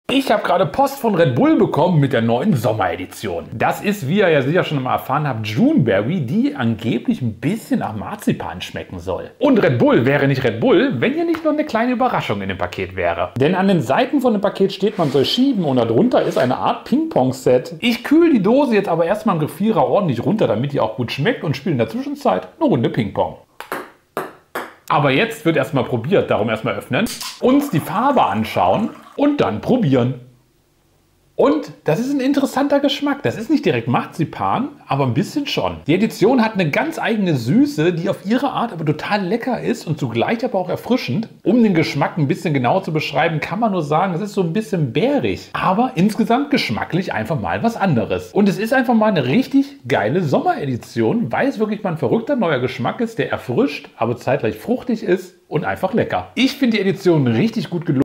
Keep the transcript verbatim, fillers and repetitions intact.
Ich habe gerade Post von Red Bull bekommen mit der neuen Sommeredition. Das ist, wie ihr ja sicher schon mal erfahren habt, Juneberry, die angeblich ein bisschen nach Marzipan schmecken soll. Und Red Bull wäre nicht Red Bull, wenn hier nicht noch eine kleine Überraschung in dem Paket wäre. Denn an den Seiten von dem Paket steht, man soll schieben und darunter ist eine Art Ping-Pong-Set. Ich kühle die Dose jetzt aber erstmal im Gefrierer ordentlich runter, damit die auch gut schmeckt, und spiele in der Zwischenzeit eine Runde Ping-Pong. Aber jetzt wird erstmal probiert, darum erstmal öffnen, uns die Farbe anschauen und dann probieren. Und das ist ein interessanter Geschmack. Das ist nicht direkt Marzipan, aber ein bisschen schon. Die Edition hat eine ganz eigene Süße, die auf ihre Art aber total lecker ist und zugleich aber auch erfrischend. Um den Geschmack ein bisschen genauer zu beschreiben, kann man nur sagen, es ist so ein bisschen bärig, aber insgesamt geschmacklich einfach mal was anderes. Und es ist einfach mal eine richtig geile Sommeredition, weil es wirklich mal ein verrückter neuer Geschmack ist, der erfrischt, aber zeitgleich fruchtig ist und einfach lecker. Ich finde die Edition richtig gut gelungen.